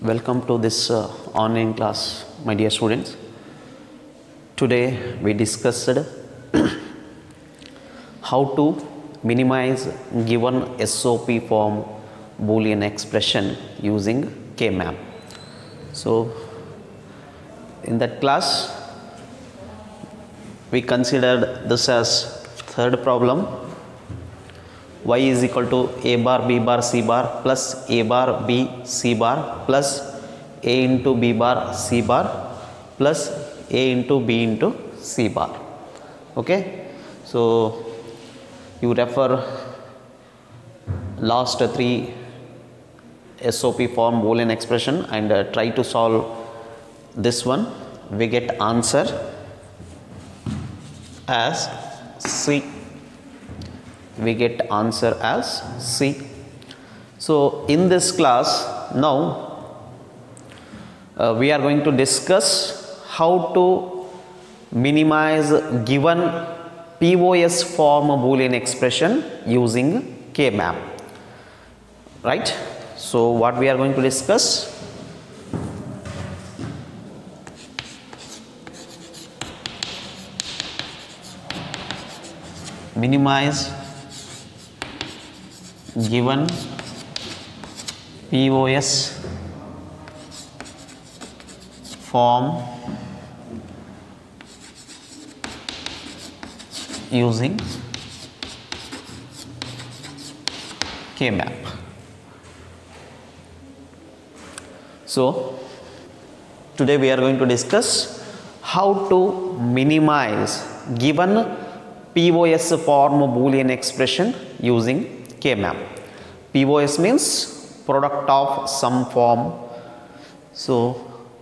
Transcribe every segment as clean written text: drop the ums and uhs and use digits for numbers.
Welcome to this online class, my dear students. Today we discussed how to minimize given SOP form Boolean expression using K-map. So in that class we considered this as third problem. Y is equal to a bar b bar c bar plus a bar b c bar plus a into b bar c bar plus a into b into c bar. Okay, so you refer last three SOP form Boolean expression and try to solve this one. We get answer as C. We get answer as C. So in this class now we are going to discuss how to minimize given POS form Boolean expression using K-map, right? So what we are going to discuss? Minimize given POS form using K-map. So today we are going to discuss how to minimize given POS form Boolean expression using K-map. POS means product of some form. So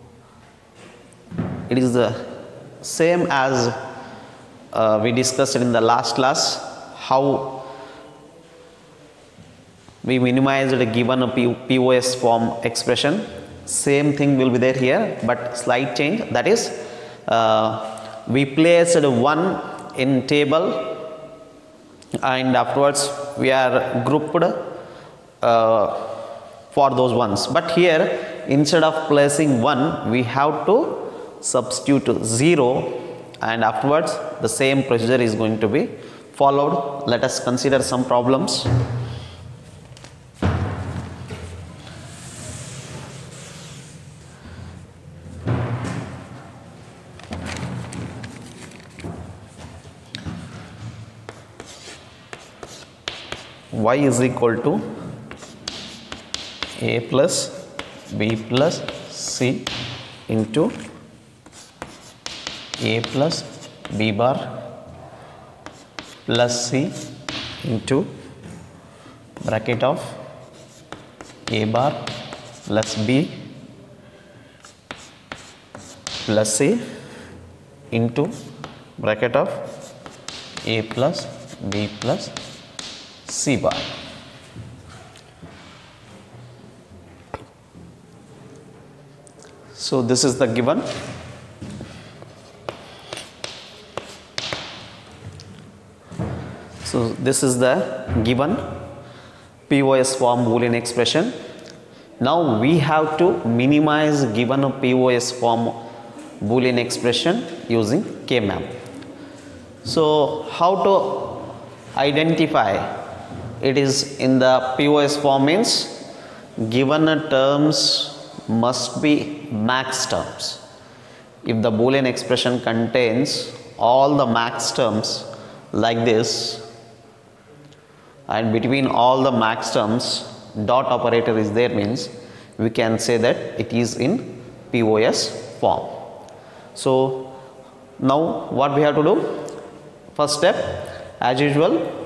it is the same as we discussed in the last class, how we minimized a given POS form expression. Same thing will be there here, but slight change, that is we placed 1 in table and afterwards we are grouped for those ones, but here instead of placing 1 we have to substitute 0 and afterwards the same procedure is going to be followed. Let us consider some problems. Y is equal to a plus b plus c into a plus b bar plus c into bracket of a bar plus b plus c into bracket of a plus b plus C bar. So this is the given. So this is the given POS form Boolean expression. Now we have to minimize given POS form Boolean expression using K-map. So how to identify it is in the POS form means given terms must be max terms. If the Boolean expression contains all the max terms like this and between all the max terms dot operator is there, means we can say that it is in POS form. So now what we have to do? First step, as usual,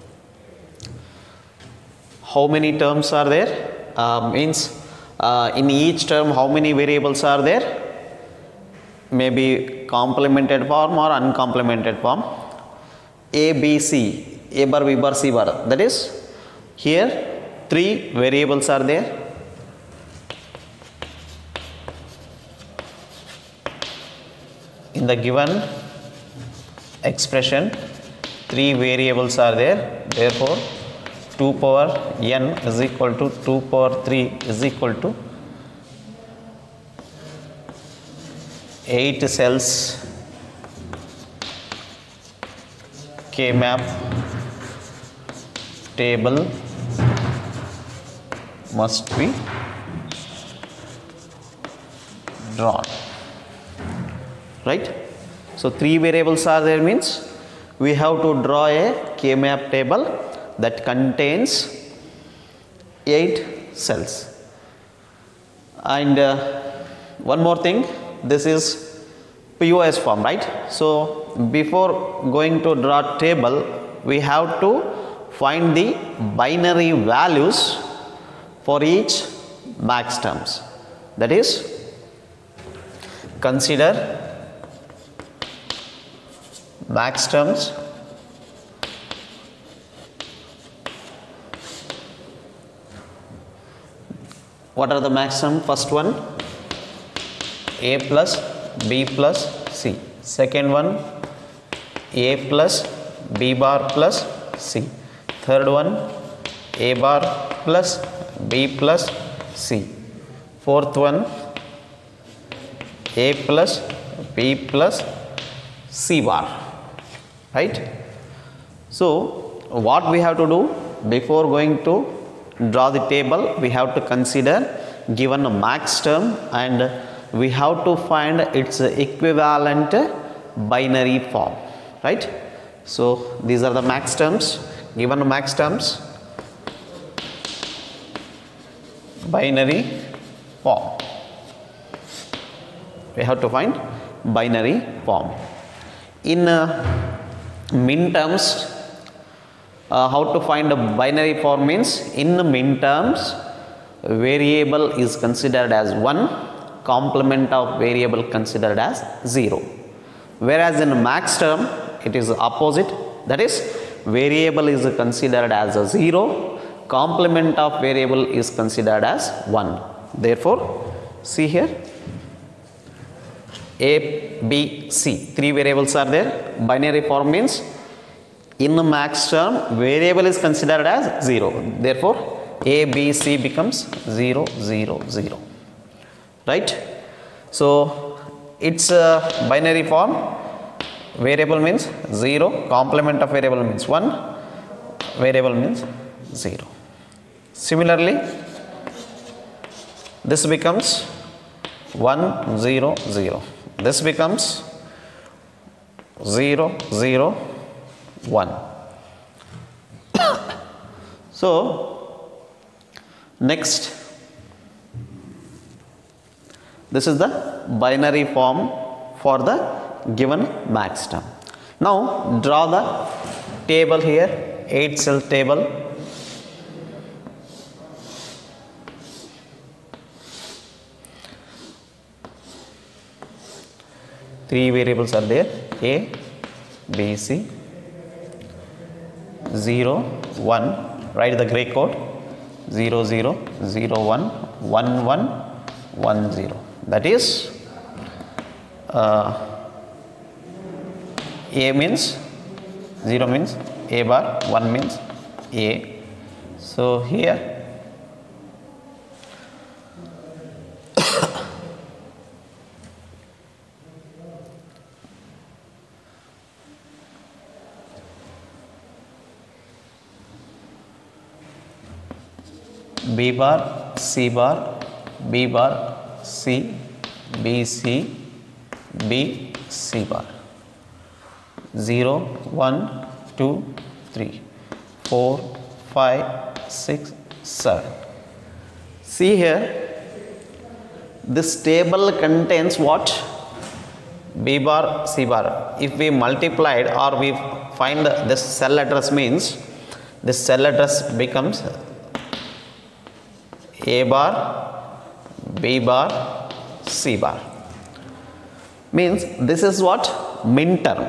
how many terms are there? Means in each term how many variables are there? Maybe complemented form or uncomplemented form. A, B, C, A bar, B bar, C bar. That is, here 3 variables are there. In the given expression 3 variables are there, therefore 2 power n is equal to 2 power 3 is equal to 8 cells K-map table must be drawn, right? So 3 variables are there, means we have to draw a K-map table that contains 8 cells. And one more thing, this is POS form, right? So before going to draw table, we have to find the binary values for each max terms. That is, consider max terms what are the max terms? First one, A plus B plus C. Second one, A plus B bar plus C. Third one, A bar plus B plus C. Fourth one, A plus B plus C bar, right? So what we have to do before going to draw the table, we have to consider given a max term and we have to find its equivalent binary form, right? So these are the max terms. Given max terms, binary form, we have to find binary form. In min terms, how to find a binary form means, in the min terms, variable is considered as 1, complement of variable considered as 0. Whereas in max term, it is opposite. That is, variable is considered as a 0, complement of variable is considered as 1. Therefore, see here, A, B, C, 3 variables are there. Binary form means in the max term, variable is considered as 0. Therefore, A, B, C becomes 0, 0, 0. Right? So, it's a binary form. Variable means 0, complement of variable means 1, variable means 0. Similarly, this becomes 1, 0, 0. This becomes 0, 0, 1. So, next, this is the binary form for the given max term. Now, draw the table here, 8 cell table. Three variables are there, A, B, C, 0, 1, write the gray code, 0, 0, 0, 1, 1, 1, 1, 0. That is, A means, 0 means A bar, 1 means A. So, here B bar, C bar, B bar, C, B, C, B, C bar. 0, 1, 2, 3, 4, 5, 6, 7. See here, this table contains what? B bar, C bar. If we multiplied or we find this cell address, means this cell address becomes A bar, B bar, C bar. Means this is what? Min term.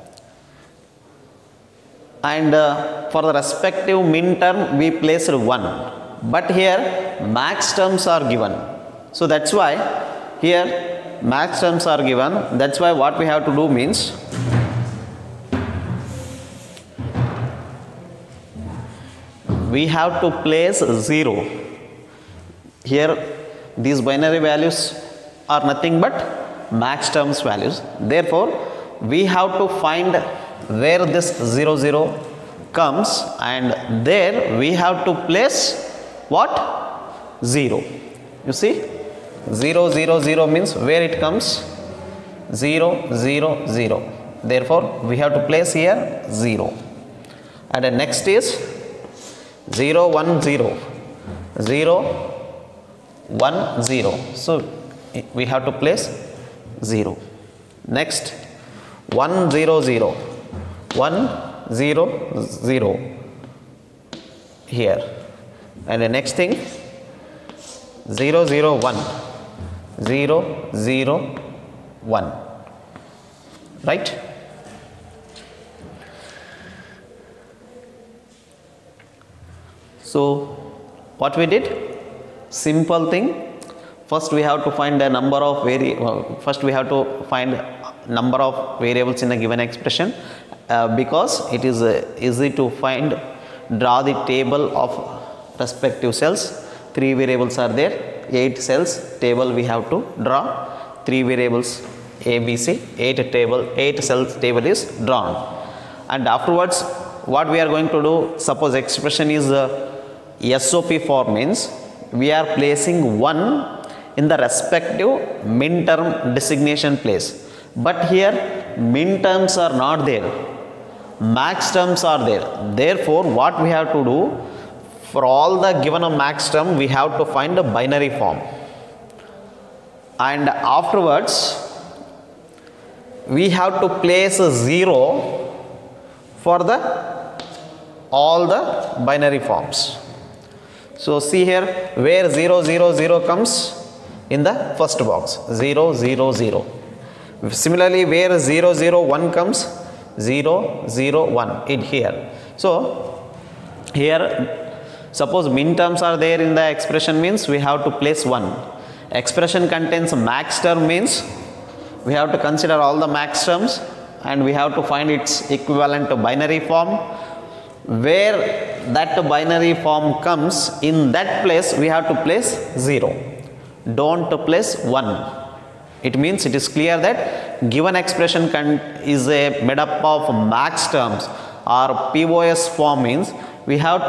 And for the respective min term, we placed 1. But here, max terms are given. So that's why here max terms are given. That's why what we have to do means, we have to place 0. Here these binary values are nothing but max terms values. Therefore, we have to find where this 0 0 comes, and there we have to place what? 0. You see, 0 0 0 means where it comes? 0 0 0. Therefore, we have to place here 0. And the next is 0 1 0 0 1 0. So we have to place 0. Next 1 0 0 1 0 0 here. And the next thing 0 0 1 0 0 1, right? So what we did? Simple thing. First we have to find a number of number of variables in a given expression, because it is easy to find. Draw the table of respective cells. 3 variables are there, 8 cells table we have to draw. 3 variables A, B, C, 8 cells table is drawn. And afterwards what we are going to do, suppose expression is SOP form, means we are placing 1 in the respective min term designation place. But here min terms are not there, max terms are there. Therefore, what we have to do, for all the given a max term we have to find a binary form, and afterwards we have to place a 0 for the all the binary forms. So see here where 0 0 0 comes in the first box, 0 0 0. Similarly, where 0 0 1 comes, 0 0 1 in here. So here suppose min terms are there in the expression, means we have to place 1. Expression contains max term, means we have to consider all the max terms and we have to find its equivalent to binary form. Where that binary form comes, in that place we have to place 0. Don't place 1. It means it is clear that given expression is made up of max terms or POS form, means we have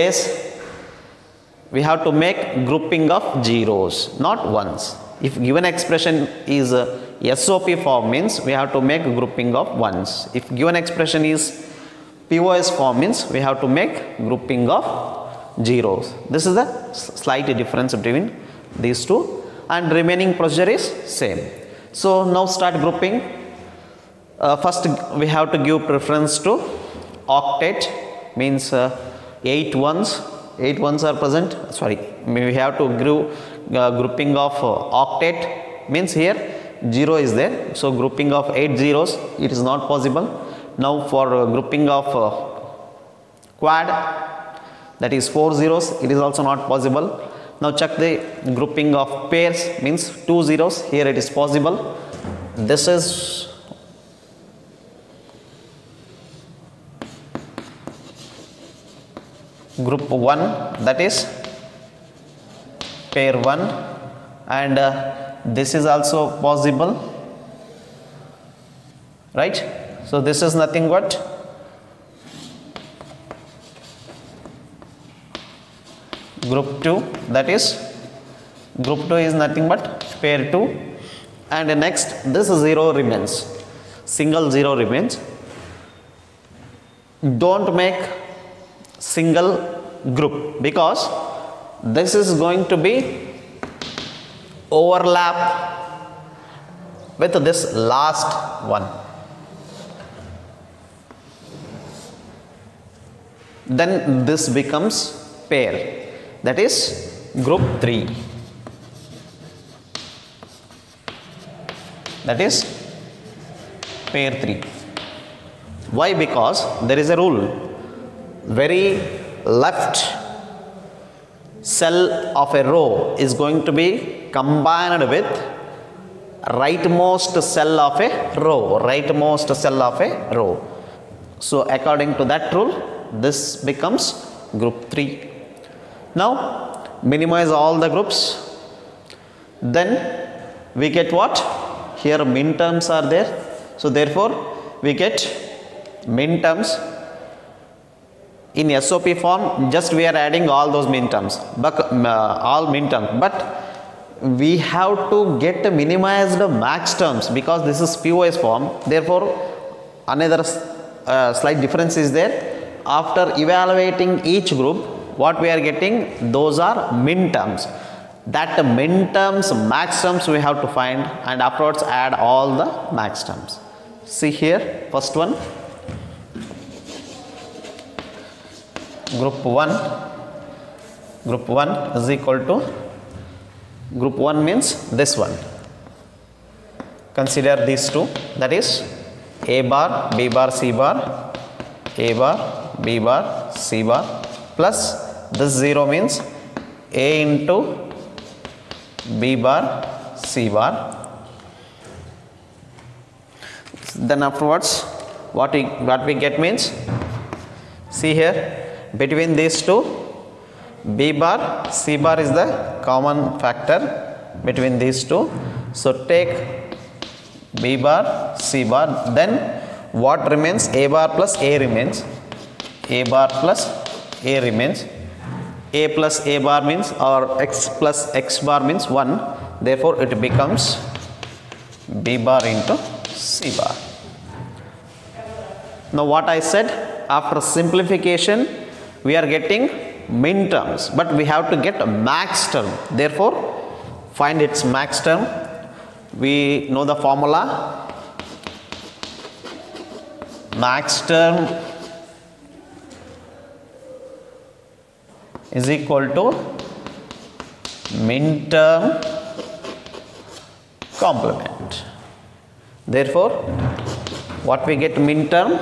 to make grouping of zeros, not ones. If given expression is SOP form, means we have to make grouping of ones. If given expression is POS form, means we have to make grouping of zeros. This is the slight difference between these two, and remaining procedure is same. So now start grouping. First we have to give preference to octet, means 8 ones are present. Sorry, we have to give grouping of octet, means here 0 is there, so grouping of 8 zeros it is not possible. Now for grouping of quad, that is 4 zeros, it is also not possible. Now check the grouping of pairs, means 2 zeros, here it is possible. This is group 1, that is pair 1, and this is also possible, right? So this is nothing but group 2, that is group 2 is nothing but pair 2, and next this 0 remains, single 0 remains. Don't make single group, because this is going to be overlap with this last one. Then this becomes pair, that is group 3, that is pair 3. Why? Because there is a rule, very left cell of a row is going to be combined with rightmost cell of a row, So according to that rule, this becomes group 3. Now minimize all the groups, then we get what? here min terms are there. So therefore we get min terms. In SOP form, just we are adding all those min terms, but all min terms, but we have to get minimized max terms because this is POS form. Therefore another slight difference is there. After evaluating each group, what we are getting, those are min terms. That min terms, max terms we have to find, and afterwards add all the max terms. See here, first one, group 1 is equal to, group 1 means this one. Consider these two, that is A bar, B bar, C bar, A bar, B bar, C bar, plus this 0 means A into B bar, C bar. Then afterwards what we get means, see here, between these two, B bar, C bar is the common factor between these two. So take B bar, C bar, then what remains, A bar plus A remains, A bar plus A remains, A plus A bar means, or X plus X bar means 1, therefore it becomes B bar into C bar. Now what I said, after simplification we are getting min terms, but we have to get a max term, therefore find its max term. We know the formula, max term is equal to min term complement. Therefore what we get, min term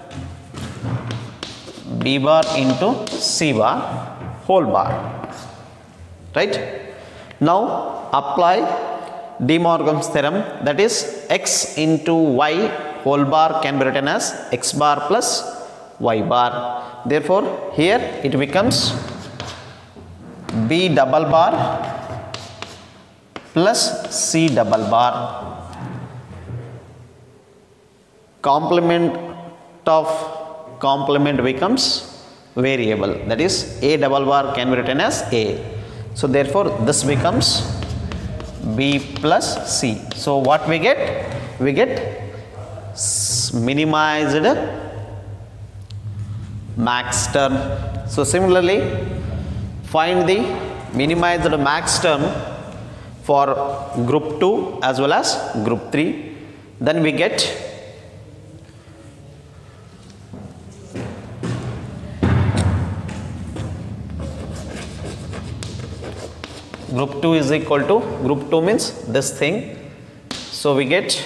B bar into C bar whole bar, right? Now apply De Morgan's theorem, that is x into y whole bar can be written as x bar plus y bar. Therefore here it becomes B double bar plus C double bar. Complement of complement becomes variable, that is A double bar can be written as A. So therefore this becomes B plus C. So what we get? We get minimized max term. So similarly find the minimized max term for group 2 as well as group 3. Then we get group 2 is equal to, group 2 means this thing. So we get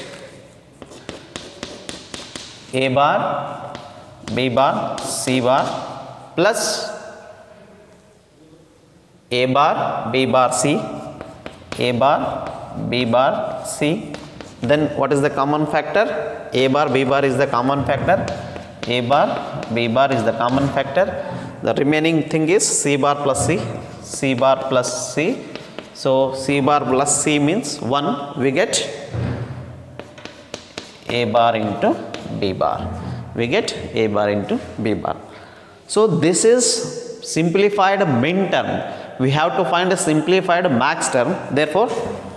A bar, B bar, C bar plus A bar, B bar, C, A bar, B bar, C. Then what is the common factor? A bar, B bar is the common factor. A bar, B bar is the common factor. The remaining thing is C bar plus C, C bar plus C. So C bar plus C means 1. We get A bar into B bar. We get A bar into B bar. So this is simplified min term. We have to find a simplified max term. Therefore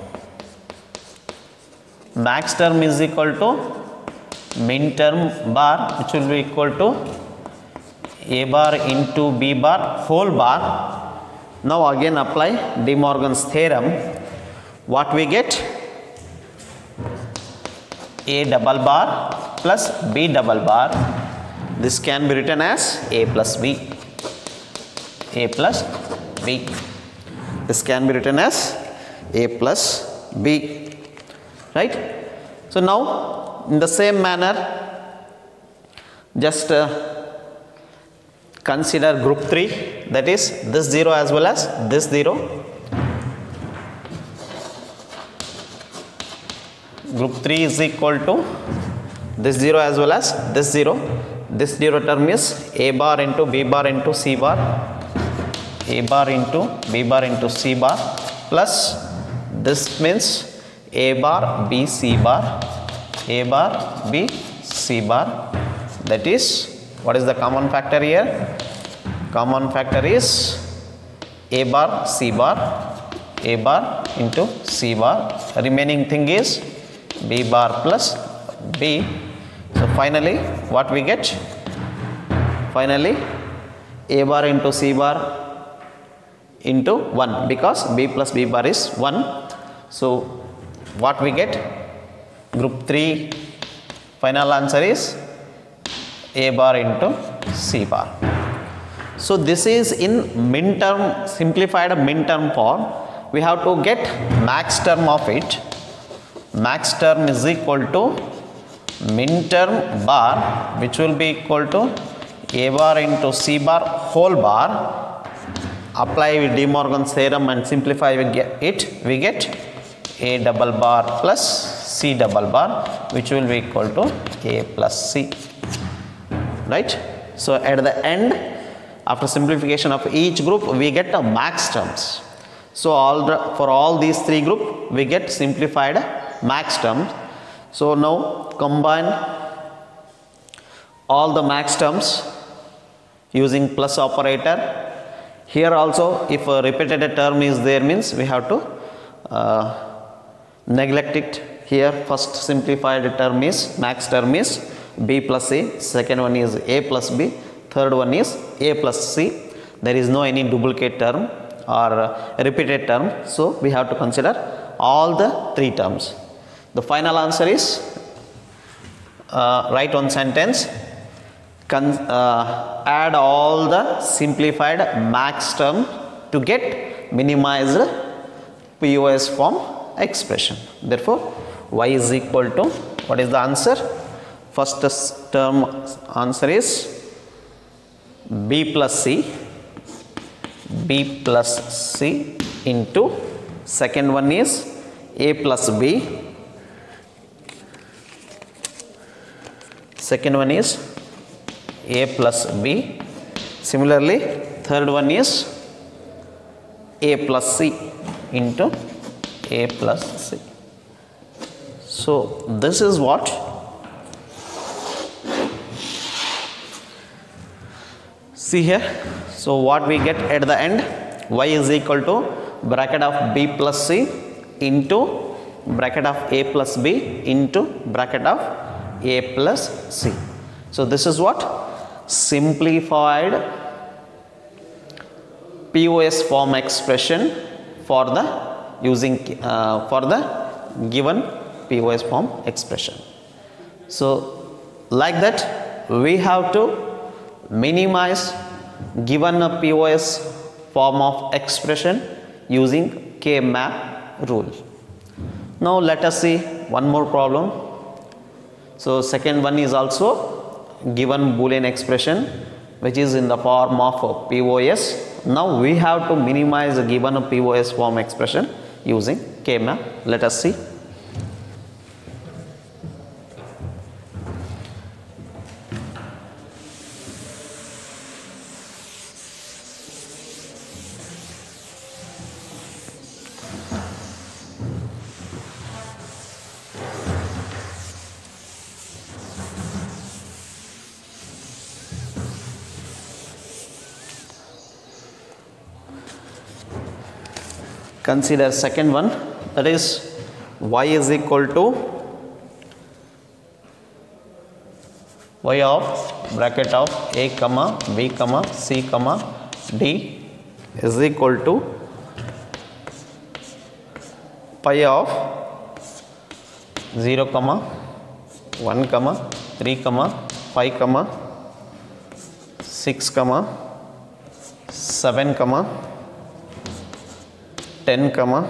max term is equal to min term bar, which will be equal to A bar into B bar whole bar. Now again apply De Morgan's theorem. What we get? A double bar plus B double bar. This can be written as A plus B. A plus B. This can be written as A plus B. Right? So now in the same manner, just consider group 3, that is this 0 as well as this 0. Group 3 is equal to this 0 as well as this 0. This 0 term is A bar into B bar into C bar, A bar into B bar into C bar, plus this means A bar, B, C bar, A bar, B, C bar. That is, what is the common factor here? Common factor is A bar, C bar, A bar into C bar. Remaining thing is B bar plus B. So finally, what we get? Finally, A bar into C bar into 1, because B plus B bar is 1. So what we get? Group 3 final answer is A bar into C bar. So this is in min term, simplified min term form. We have to get max term of it. Max term is equal to min term bar, which will be equal to A bar into C bar whole bar. Apply with De Morgan's theorem and simplify we get A double bar plus C double bar, which will be equal to A plus C. Right? So at the end, after simplification of each group, we get the max terms. So for all these three groups, we get simplified max terms. So now combine all the max terms using plus operator. Here also, if a repeated term is there, means we have to neglect it. Here first simplified term is, max term is B plus A, second one is A plus B, third one is A plus C. There is no any duplicate term or repeated term, so we have to consider all the three terms. The final answer is, write one sentence, add all the simplified max term to get minimized POS form expression. Therefore, y is equal to, what is the answer? First term answer is B plus C, B plus C into, second one is A plus B, second one is A plus B. Similarly, third one is A plus C into A plus C. So this is what see here. So what we get at the end, y is equal to bracket of B plus C into bracket of A plus B into bracket of A plus C. So this is what? Simplified POS form expression for the for the given POS form expression. So like that, we have to minimize given a POS form of expression using K-map rule. Now let us see one more problem. So second one is also given Boolean expression which is in the form of POS. Now we have to minimize a given POS form expression using K-map. Let us see. Consider second one, that is y is equal to y of bracket of A comma B comma C comma D is equal to pi of 0 comma 1 comma 3 comma 5 comma 6 comma 7 comma 10 comma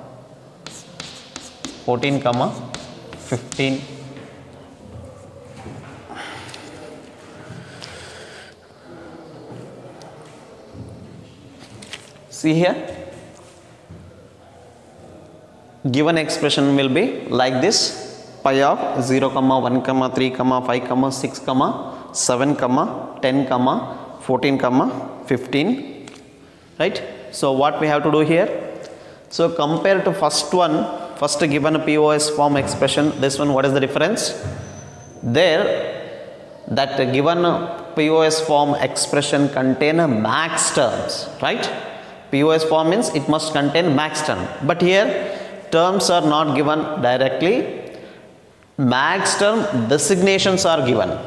14 comma 15. See here, given expression will be like this: pi of 0 comma 1 comma 3 comma 5 comma 6 comma 7 comma 10 comma 14 comma 15. Right? So what we have to do here? So compare to first one, first given POS form expression, this one, what is the difference? There, that given POS form expression contain max terms, right? POS form means it must contain max term, but here terms are not given directly, max term designations are given.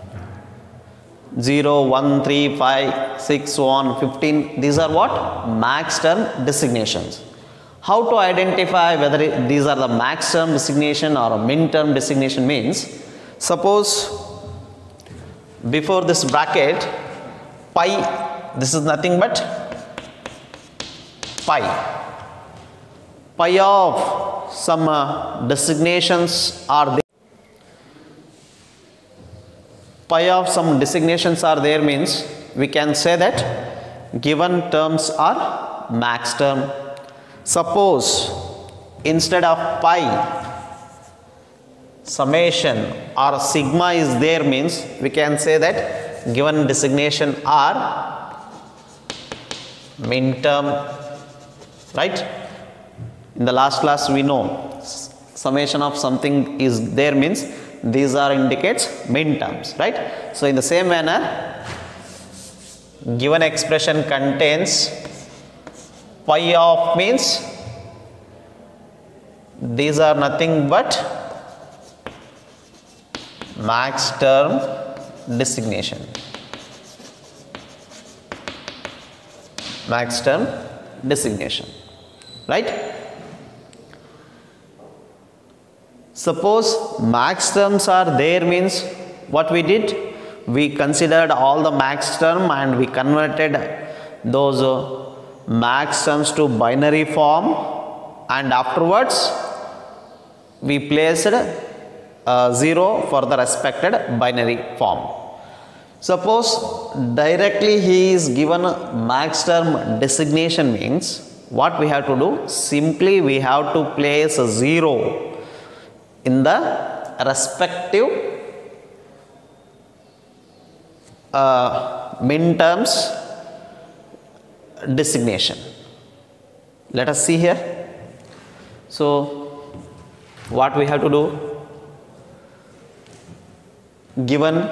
0, 1, 3, 5, 6, so on, 15, these are what? Max term designations. How to identify whether these are the max term designation or a min term designation means, suppose before this bracket, pi, this is nothing but pi. Pi of some designations are there. Pi of some designations are there means we can say that given terms are max term. Suppose instead of pi, summation or sigma is there means we can say that given designation are min term, right? In the last class we know summation of something is there means these are indicates min terms, right? So in the same manner, given expression contains pi of means these are nothing but max term designation. Max term designation, right? Suppose max terms are there means what we did? We considered all the max term and we converted those max terms to binary form, and afterwards we placed 0 for the respected binary form. Suppose directly he is given max term designation means what we have to do? Simply we have to place 0 in the respective min terms designation. Let us see here. So what we have to do? Given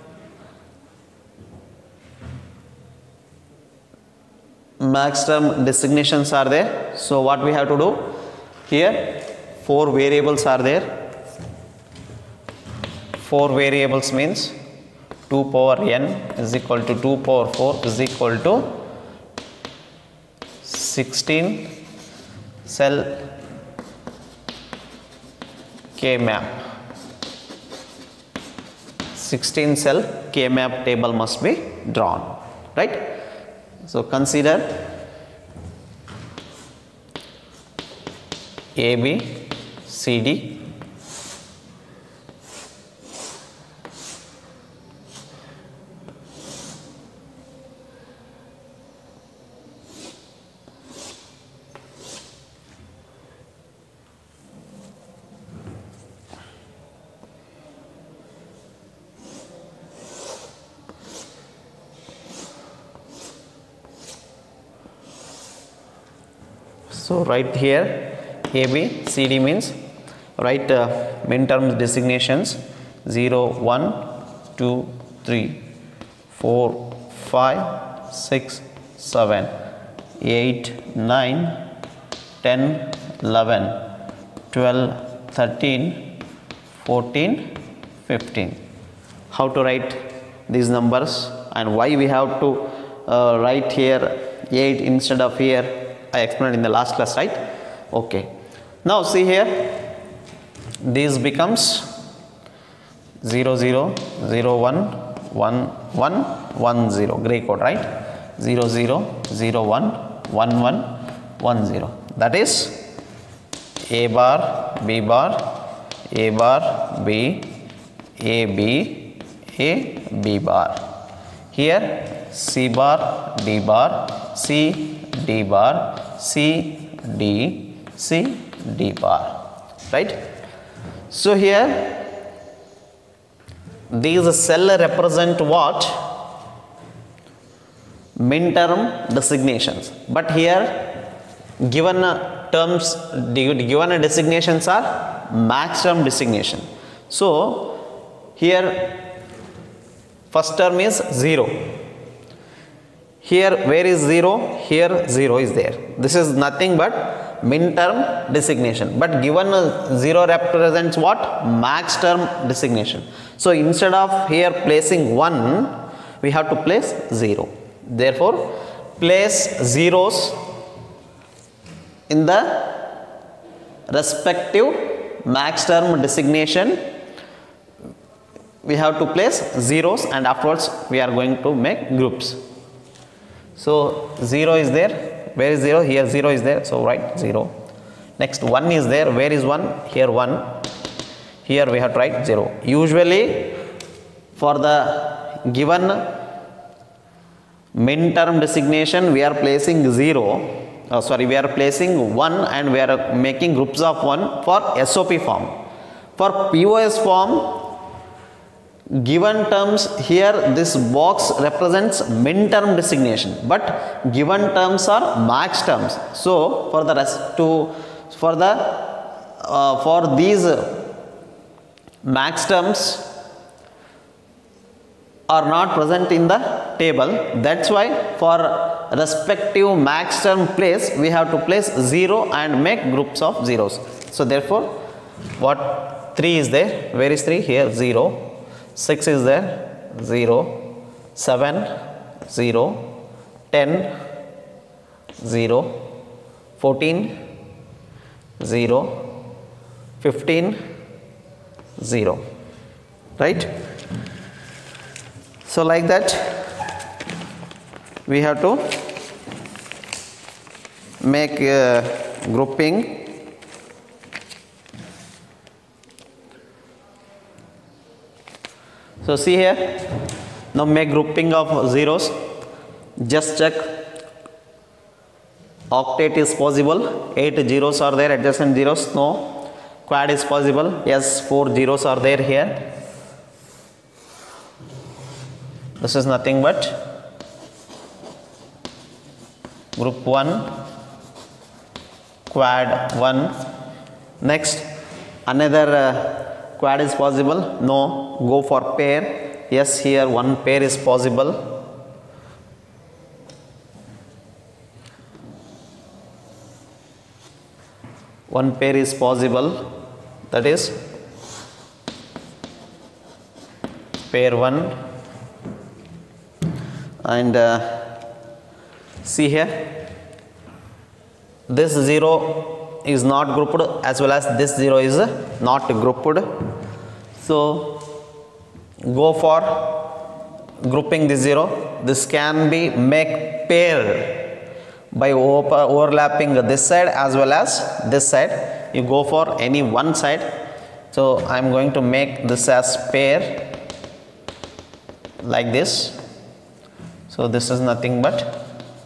max term designations are there, so what we have to do? Here 4 variables are there. 4 variables means 2 power n is equal to 2 power 4 is equal to 16 cell K map. 16 cell K map table must be drawn, right? So consider A, B, C, D. So write here A, B, C, D means write min term designations 0, 1, 2, 3, 4, 5, 6, 7, 8, 9, 10, 11, 12, 13, 14, 15. How to write these numbers and why we have to write here 8 instead of here? I explained in the last class, right? Okay. Now see here, this becomes 0, 0, 0, 1, 1, 1, 1, 0. Gray code, right? 0, 0, 0, 1, 1, 1, 1, 0. That is A bar, B bar, A bar, B, A, B, A, B bar. Here C bar, D bar, C, D bar, C, D, C, D bar, right? So here these cell represent what? Min term designations, but here given terms, given designations are max term designation. So here first term is 0. Here where is 0? Here 0 is there. This is nothing but min term designation. But given 0 represents what? Max term designation. So instead of here placing 1, we have to place 0. Therefore, place zeros in the respective max term designation. We have to place zeros, and afterwards we are going to make groups. So 0 is there. Where is 0? Here 0 is there. So write 0. Next 1 is there. Where is 1? Here 1. Here we have to write 0. Usually for the given min term designation, we are placing 0. We are placing 1 and we are making groups of 1 for SOP form. For POS form, given terms, here this box represents min term designation, but given terms are max terms. So for the rest for these max terms are not present in the table. That's why for respective max term place, we have to place 0 and make groups of zeros. So therefore, what 3 is there? Where is 3? Here 0. 6 is there, 0, 7, 0, 10, 0, 14, 0, 15, 0, right? So like that, we have to make grouping. So see here, now make grouping of zeros. Just check, octet is possible, 8 zeros are there, adjacent zeros, no. Quad is possible, yes, 4 zeros are there here. This is nothing but group 1, quad 1. Next, another quad is possible, no. Go for pair, yes, here one pair is possible. One pair is possible, that is pair 1. And see here, this 0 is not grouped, as well as this 0 is not grouped. So go for grouping this 0. This can be make pair by overlapping this side as well as this side. You go for any one side. So I am going to make this as pair like this. So this is nothing but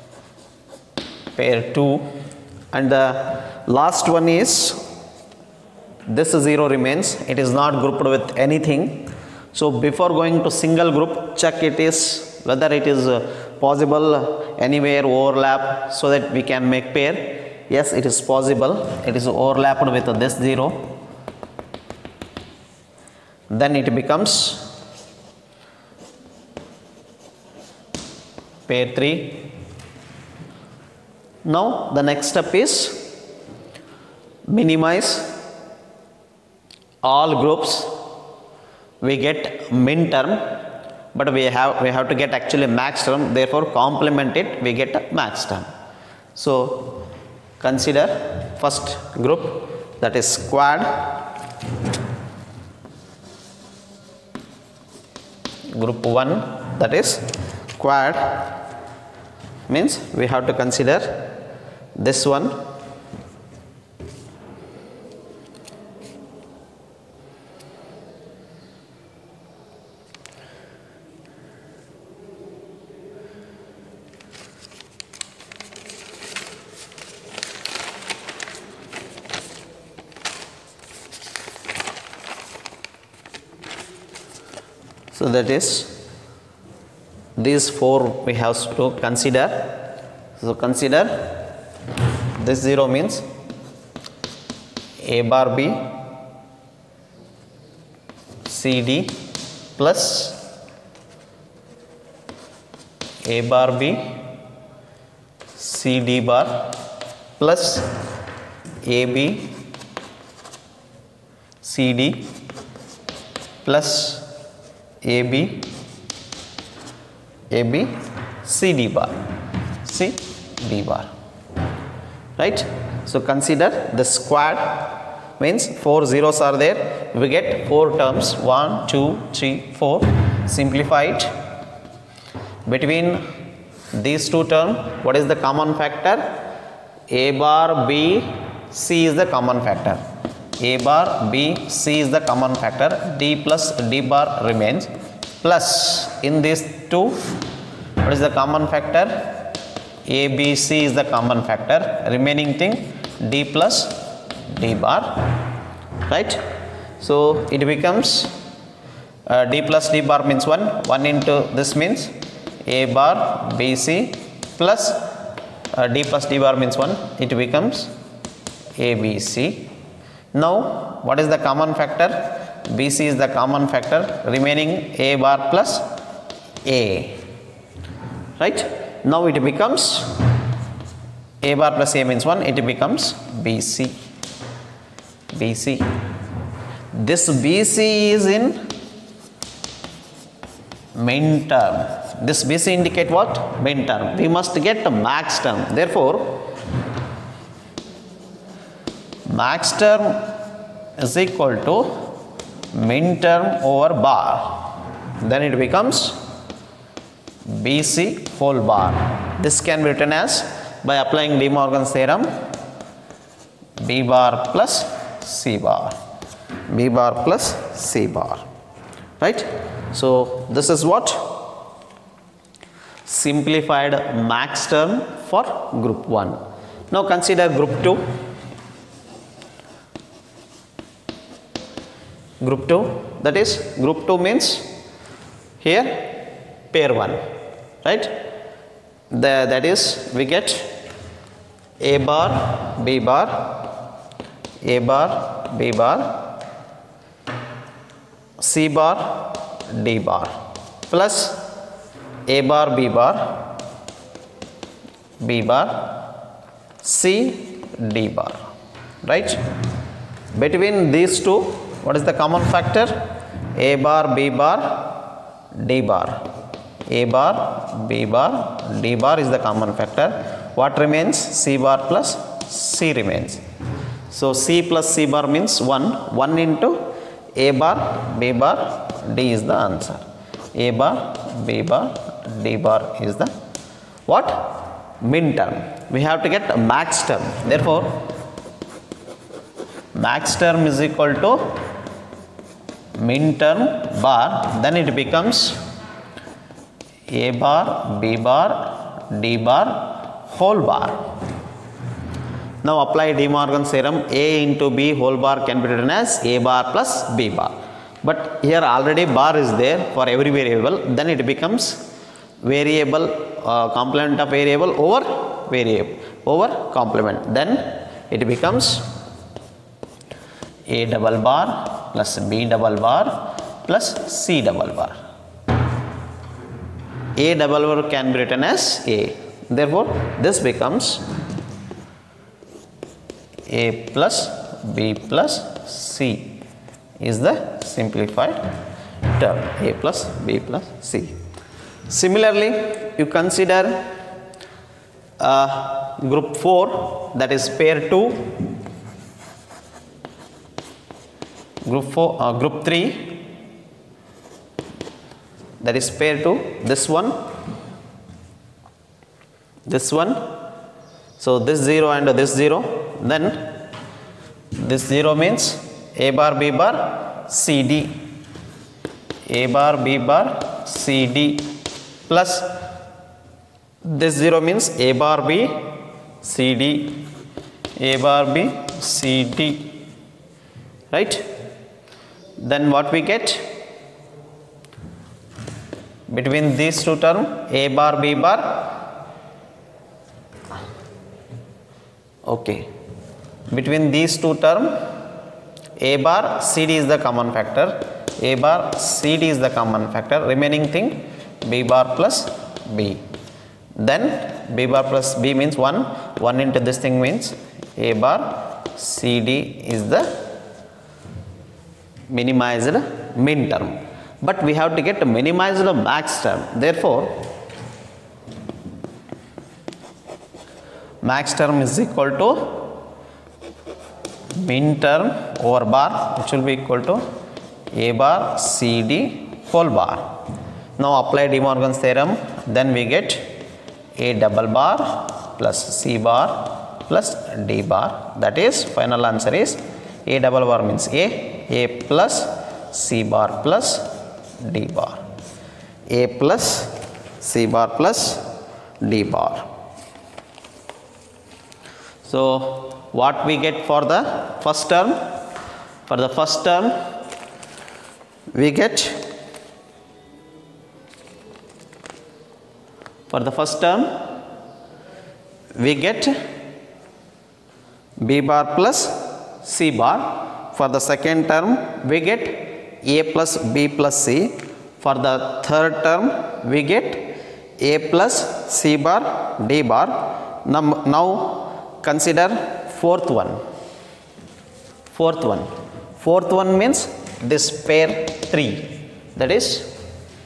pair 2, and the last one is this 0 remains. It is not grouped with anything. So before going to single group, check it is whether it is possible anywhere overlap so that we can make pair. Yes, it is possible. It is overlapped with this 0. Then it becomes pair 3. Now the next step is minimize all groups. We get min term, but we have to get actually max term. Therefore, complement it, we get max term. So consider first group, that is quad, group 1, that is quad, means we have to consider this one, so that is these 4 we have to consider. So consider this 0 means A bar B CD plus A bar B CD bar plus AB CD plus AB CD bar CD bar, right? So consider the squared means 4 zeros are there, we get 4 terms 1 2 3 4. Simplify it. Between these two terms, what is the common factor? A bar B C is the common factor. A bar B C is the common factor. D plus D bar remains, plus in these two, what is the common factor? A B C is the common factor. Remaining thing D plus D bar, right? So it becomes D plus D bar means 1 into this means A bar B C plus D plus D bar means 1, it becomes A B C. Now what is the common factor? B C is the common factor, remaining A bar plus A, right? Now it becomes A bar plus A means 1, it becomes B C. This BC is in main term. This BC indicate what? Main term. We must get the max term. Therefore, max term is equal to min term over bar. Then it becomes BC whole bar. This can be written as, by applying De Morgan's theorem, B bar plus C bar. B bar plus C bar. Right? So this is what? Simplified max term for group 1. Now consider group 2. Group 2, that is, group 2 means here pair 1, right? That is, we get A bar B bar, A bar B bar, C bar D bar plus A bar B bar, B bar, C D bar, right? Between these two, what is the common factor? A bar B bar D bar. A bar B bar D bar is the common factor. What remains? C bar plus C remains. So C plus C bar means 1 into A bar B bar D is the answer. A bar B bar D bar is the what? Min term. We have to get a max term. Therefore, max term is equal to min term bar. Then it becomes A bar B bar D bar whole bar. Now apply De Morgan's theorem. A into B whole bar can be written as A bar plus B bar. But here already bar is there for every variable. Then it becomes variable, complement of variable over complement. Then it becomes A double bar plus B double bar plus C double bar. A double bar can be written as A. Therefore, this becomes A plus B plus C is the simplified term. A plus B plus C. Similarly, you consider group 4, that is pair 2. Group 3, that is pair 2, this one. So this 0 and this 0, then this 0 means A bar B bar CD, A bar B bar CD plus this 0 means A bar B CD, A bar B CD, right? Then what we get? Between these two terms, A bar B bar, Okay. Between these two terms, a bar CD is the common factor. A bar CD is the common factor. Remaining thing B bar plus B. Then B bar plus B means 1. 1 into this thing means A bar CD is the minimized min term. But we have to get minimized max term. Therefore, max term is equal to min term over bar, which will be equal to A bar CD whole bar. Now apply De Morgan's theorem, then we get A double bar plus C bar plus D bar. That is, final answer is A double bar means A plus C bar plus D bar. A plus C bar plus D bar. So what we get for the first term? For the first term, we get, for the first term, we get B bar plus C bar. For the second term, we get A plus B plus C. For the third term, we get A plus C bar D bar. Now consider fourth one. Fourth one means this pair 3. That is,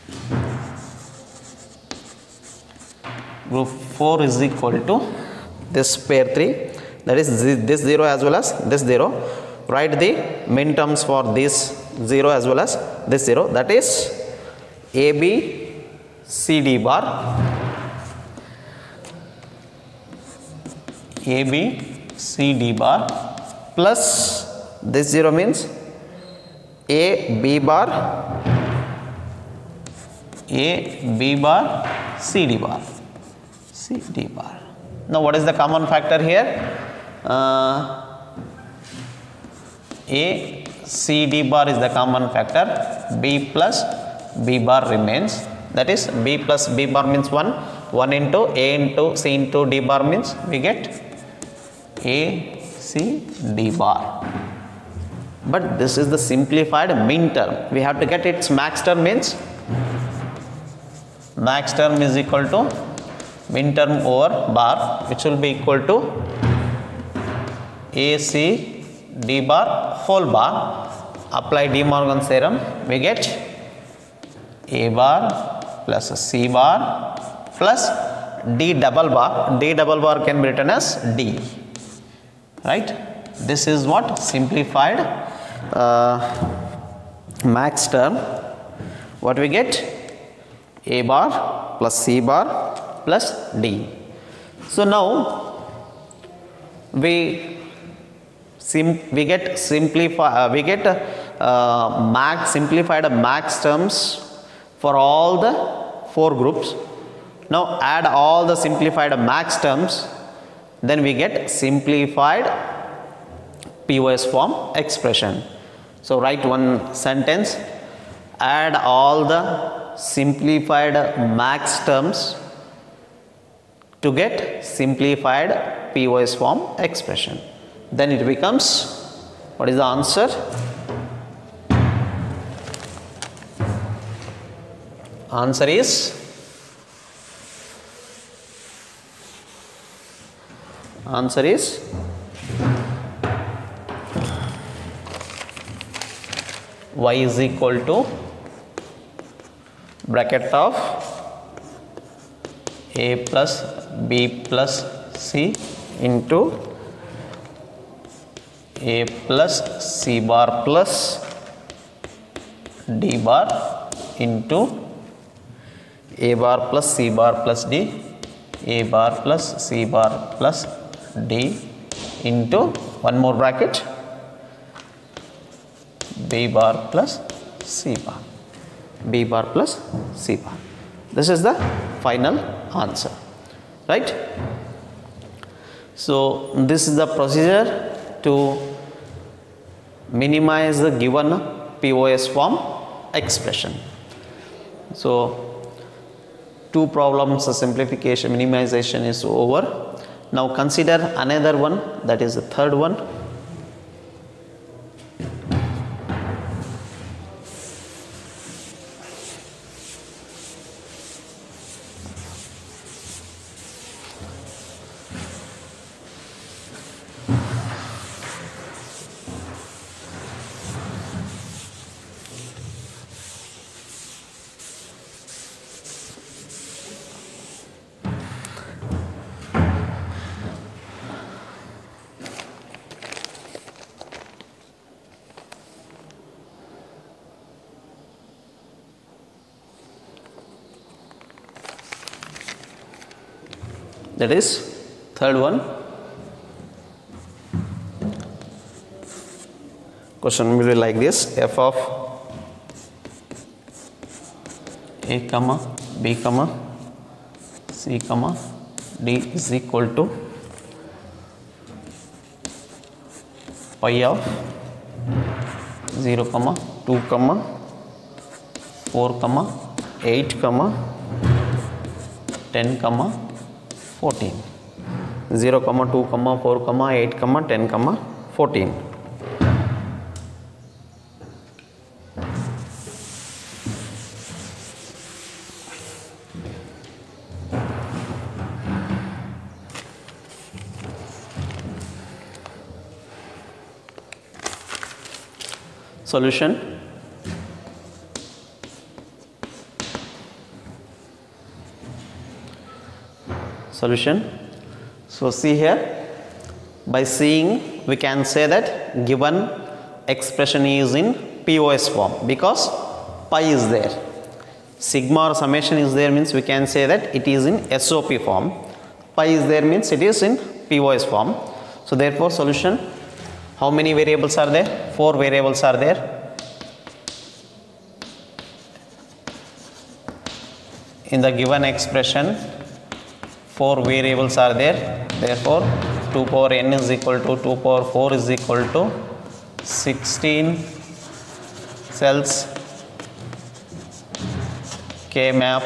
group 4 is equal to this pair 3. That is this 0 as well as this 0. Write the min terms for this 0 as well as this 0. That is AB CD bar. AB CD bar plus this 0 means A B bar CD bar. Now what is the common factor here? A CD bar is the common factor. B plus B bar remains. That is, B plus B bar means 1. 1 into A into C into D bar means we get A C D bar. But this is the simplified min term. We have to get its max term means max term is equal to min term over bar, which will be equal to A C D bar whole bar. Apply De Morgan's theorem, we get A bar plus C bar plus D double bar. D double bar can be written as D. Right? This is what simplified max term. What we get? A bar plus C bar plus D. So now we get simplified simplified max terms for all the 4 groups. Now add all the simplified max terms, then we get simplified POS form expression. So write one sentence, add all the simplified max terms to get simplified POS form expression. Then it becomes, what is the answer? Answer is y is equal to bracket of A plus B plus C into A plus C bar plus D bar into A bar plus C bar plus D, A bar plus C bar plus D into one more bracket B bar plus C bar, B bar plus C bar. This is the final answer, right? So this is the procedure to minimize the given POS form expression. So 2 problems simplification minimization is over. Now consider another one, that is the third one. That is third one. Question will be like this: f of a comma b comma c comma d is equal to pi of 0 comma 2 comma 4 comma 8 comma 10 comma 14. 0 comma 2 comma 4 comma 8 comma 10 comma 14. Solution. So see here, by seeing we can say that given expression is in POS form because pi is there. Sigma or summation is there means we can say that it is in SOP form. Pi is there means it is in POS form. So therefore solution, how many variables are there? 4 variables are there. In the given expression 4 variables are there, therefore 2 power n is equal to 2 power 4 is equal to 16 cells K map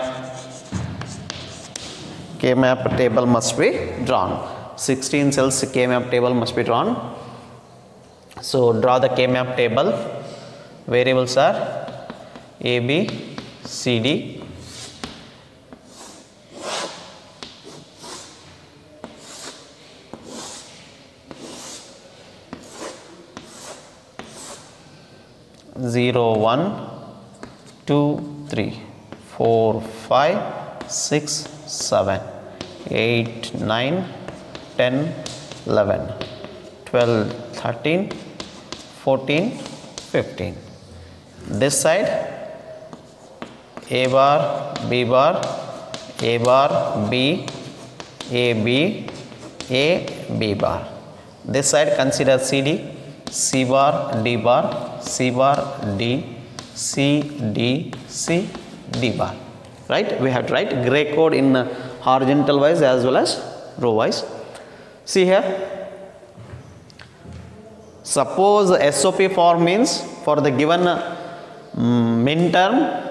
table must be drawn. 16 cells K map table must be drawn. So draw the K map table. Variables are A, B, C, D. Zero, 1, 2, 3, 4, 5, 6, 7, 8, 9, 10, 11, 12, 13, 14, 15. This side A bar, B bar, A bar, B, A, B, A, B bar. This side consider CD, C bar, D bar, C bar, D, C, D, C, D bar. Right? We have to write gray code in horizontal wise as well as row wise. See here. Suppose SOP form means for the given min term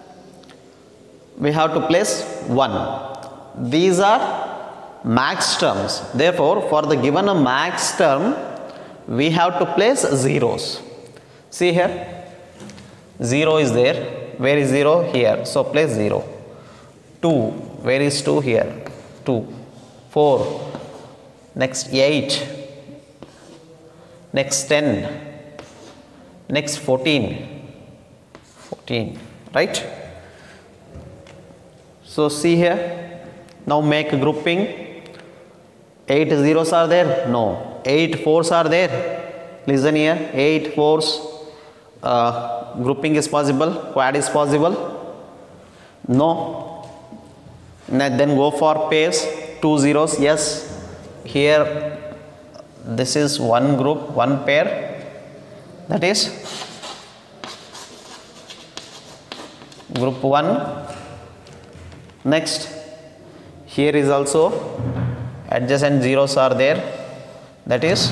we have to place 1. These are max terms. Therefore, for the given max term we have to place zeros. See here, 0 is there. Where is 0? Here. So place 0. 2. Where is 2? Here. 2. 4. Next 8. Next 10. Next 14. 14. Right? So see here. Now make grouping. 8 zeros are there? No. 8 4s are there. Listen here. 8 4s. Grouping is possible, quad is possible. No. Then go for pairs. 2 zeros, yes. Here this is one group, one pair, that is group 1. Next, here is also adjacent zeros are there, that is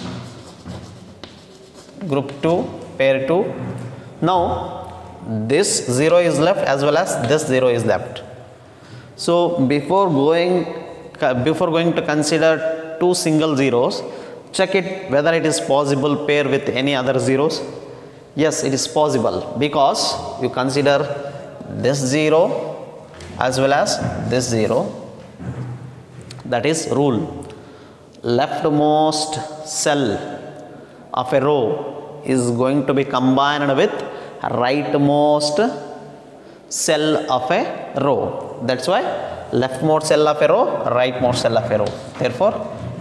group 2, pair 2. Now this 0 is left as well as this 0 is left. So before going before going to consider two single zeros, check it whether it is possible pair with any other zeros. Yes, it is possible because you consider this 0 as well as this 0. That is rule. Leftmost cell of a row is going to be combined with rightmost cell of a row. That's why leftmost cell of a row, rightmost cell of a row. Therefore,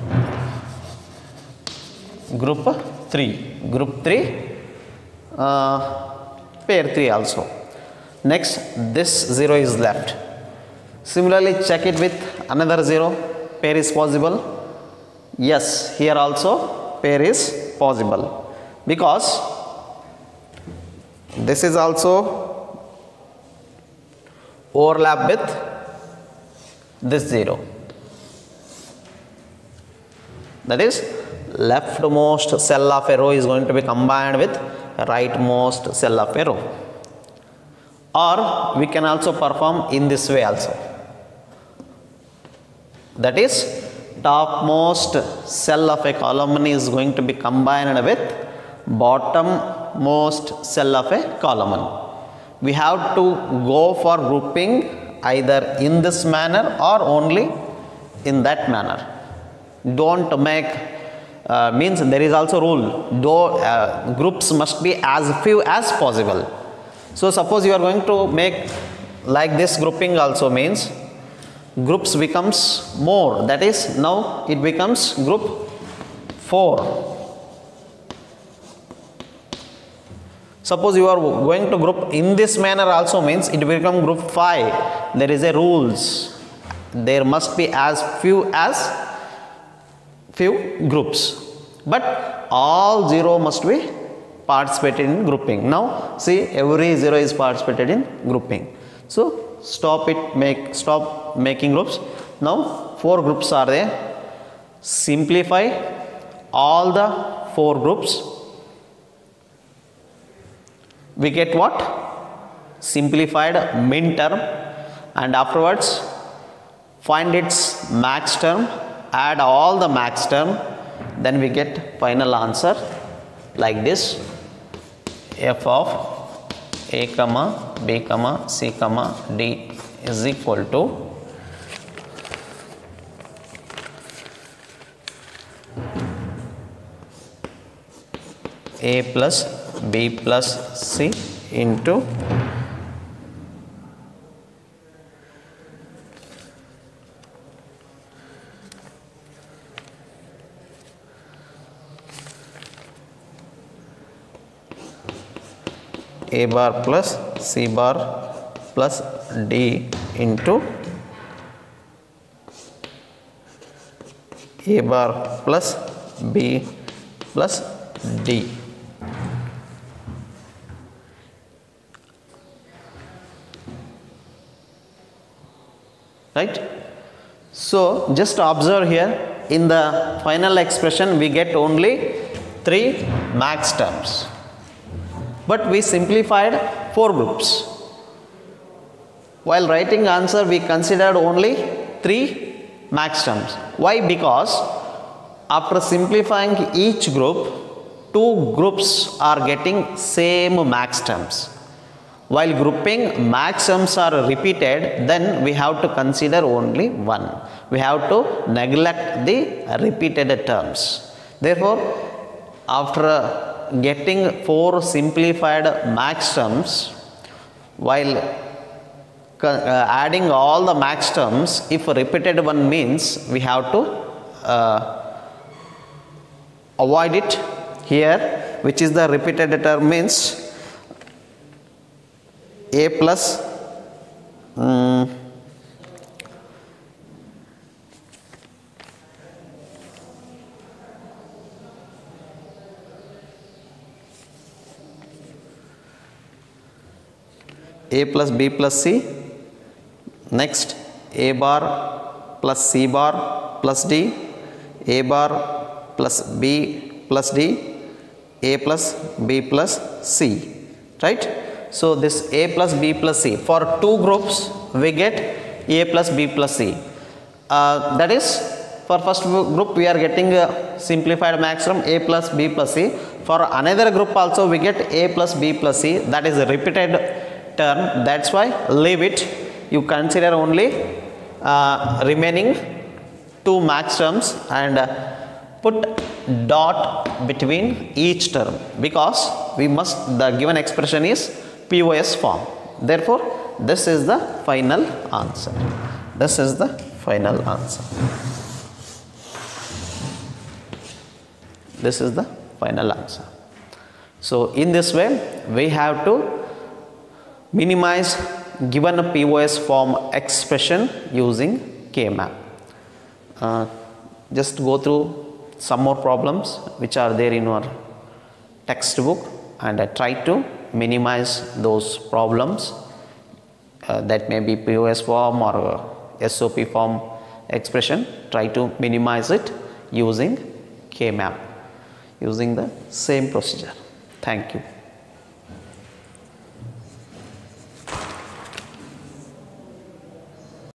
group 3, pair 3 also. Next, this 0 is left. Similarly, check it with another 0. Pair is possible. Yes, here also pair is possible because this is also overlap with this 0. That is, leftmost cell of a row is going to be combined with rightmost cell of a row. Or we can also perform in this way also. That is, topmost cell of a column is going to be combined with bottommost cell of a column. We have to go for grouping either in this manner or only in that manner. Don't make means there is also rule, though groups must be as few as possible. So suppose you are going to make like this grouping also means groups becomes more, that is now it becomes group 4. Suppose you are going to group in this manner also means it will become group 5. There is a rules. There must be as few groups, but all 0 must be participated in grouping. Now see, every 0 is participated in grouping. So stop making groups. Now 4 groups are there. Simplify all the 4 groups. We get what? Simplified min term, and afterwards find its max term, add all the max term, then we get final answer like this: f of a comma b comma c comma d is equal to a plus b plus c into a bar plus c bar plus d into a bar plus b plus d. Right? So just observe here, in the final expression we get only 3 max terms, but we simplified 4 groups. While writing answer we considered only 3 max terms. Why? Because after simplifying each group, 2 groups are getting same max terms. While grouping max terms are repeated, then we have to consider only 1. We have to neglect the repeated terms. Therefore, after getting 4 simplified max terms, while adding all the max terms, if a repeated one means we have to avoid it here, which is the repeated term means a plus a plus b plus c, next a bar plus c bar plus d, a bar plus b plus d, a plus b plus c, right? So this a plus b plus c, for 2 groups we get a plus b plus c. that is, for first group we are getting a simplified maximum a plus b plus c. For another group also we get a plus b plus c, that is a repeated term, that's why leave it. You consider only remaining two max terms and put dot between each term, because we must, the given expression is POS form. Therefore, this is the final answer. This is the final answer. This is the final answer. So in this way we have to minimize given a POS form expression using K-map. Just go through some more problems which are there in our textbook and try to minimize those problems, that may be POS form or SOP form expression. Try to minimize it using K-map, using the same procedure. Thank you.